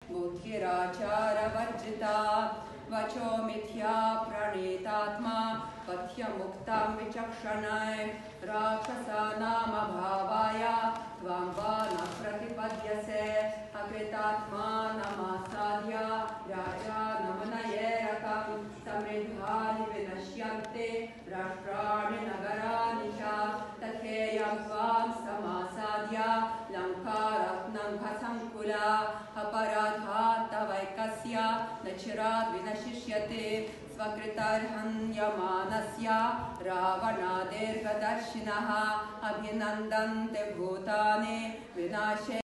बुद्धिराचारवर्जिता वचो मिथ्या प्रणीतात्मा पथ्यमुक्तां विचक्षणै राक्षसानामभावाय त्वां वा न प्रतिपद्यसे अकृतात्मानमासाद्य राजानमनयेरकं समृद्धानि विनश्यन्ते राष्ट्राणि नगराणि च तथेयं त्वां समासाद्य लङ्कारत्नङ्घसङ्कुला अपराधात् तवैकस्य न चिराद् विनशिष्यते स्वकृतर्हन्यमानस्य रावणादीर्घदर्शिनः अभिनन्दन्ते भूतानि विनाशे